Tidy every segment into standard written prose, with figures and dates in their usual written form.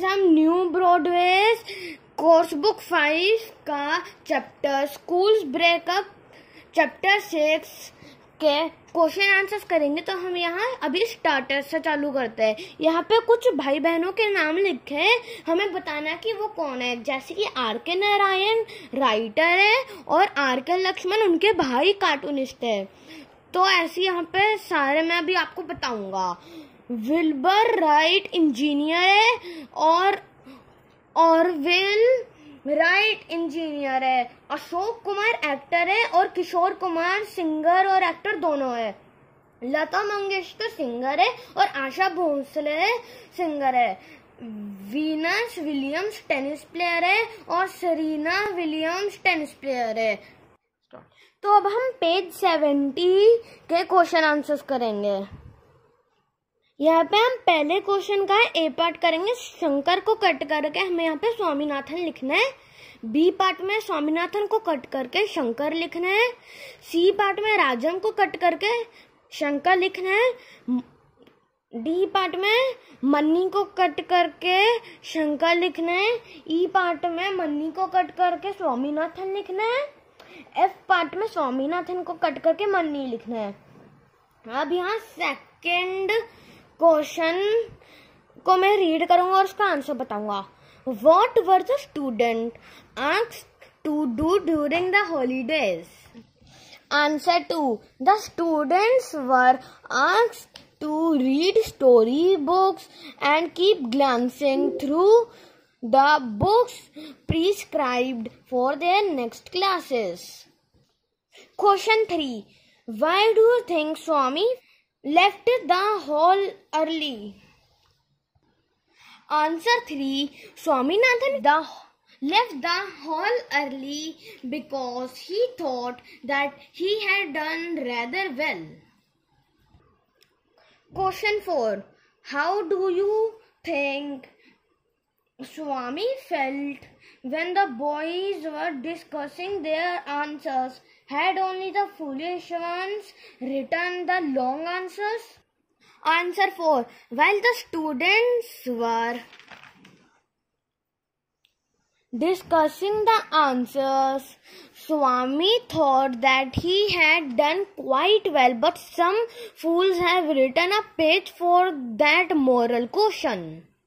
Guys हम new Broadways course book 5 का chapter schools breakup chapter 6 के क्वेश्चन आंसर्स करेंगे। तो हम यहाँ अभी स्टार्टर से चालू करते हैं। यहाँ पे कुछ भाई बहनों के नाम लिखे हैं, हमें बताना कि वो कौन है। जैसे कि आर के नारायण राइटर है और आर के लक्ष्मण उनके भाई कार्टूनिस्ट है। तो ऐसे यहाँ पे सारे मैं अभी आपको बताऊंगा। विल्बर राइट इंजीनियर है और ऑरविल राइट इंजीनियर है। अशोक कुमार एक्टर है और किशोर कुमार सिंगर और एक्टर दोनों है। लता मंगेशकर सिंगर है और आशा भोसले सिंगर है। वीनस विलियम्स टेनिस प्लेयर है और सेरेना विलियम्स टेनिस प्लेयर है। तो अब हम पेज 70 के क्वेश्चन आंसर्स करेंगे। यहाँ पे हम पहले क्वेश्चन का ए पार्ट करेंगे। शंकर को कट करके हमें यहाँ पे स्वामीनाथन लिखना है। बी पार्ट में स्वामीनाथन को कट करके शंकर लिखना है। सी पार्ट में राजम को कट करके शंकर लिखना है। डी पार्ट में मन्नी को कट करके शंकर लिखना है। ई पार्ट में मन्नी को कट करके स्वामीनाथन लिखना है। एफ पार्ट में स्वामीनाथन को कट करके मन्नी लिखना है। अब यहाँ सेकंड क्वेश्चन को मैं रीड करूंगा और उसका आंसर बताऊंगा। What were the students asked to do during the holidays? Answer 2. The students were asked to read story books and keep glancing through the books prescribed for their next classes. Question 3. Why do you think Swami left the hall early? Answer 3. Swaminathan left the hall early because he thought that he had done rather well. Question 4. How do you think Swami felt when the boys were discussing their answers? Had only the foolish ones written the long answers? Answer 4. While the students were discussing the answers, Swami thought that he had done quite well, but some fools have written a page for that moral question.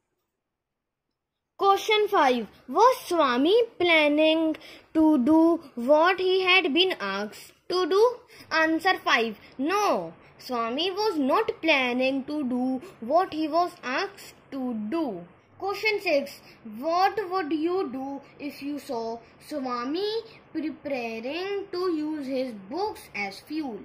Question 5. Was Swami planning to do what he had been asked to do? Answer 5. No, Swami was not planning to do what he was asked to do. Question 6. What would you do if you saw Swami preparing to use his books as fuel?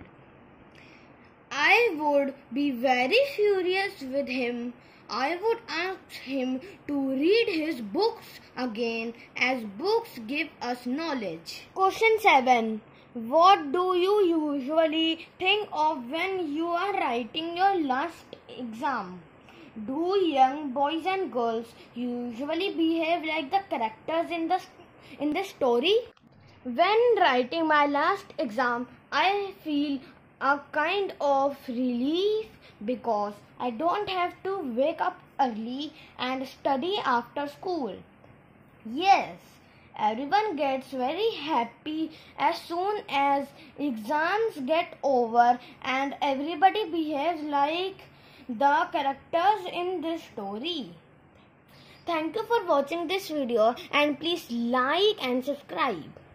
I would be very furious with him. I would ask him to read his books again, as books give us knowledge. Question 7. What do you usually think of when you are writing your last exam? Do young boys and girls usually behave like the characters in the story? When writing my last exam, I feel a kind of relief because I don't have to wake up early and study after school. Yes, everyone gets very happy as soon as exams get over and everybody behaves like the characters in this story. Thank you for watching this video and please like and subscribe.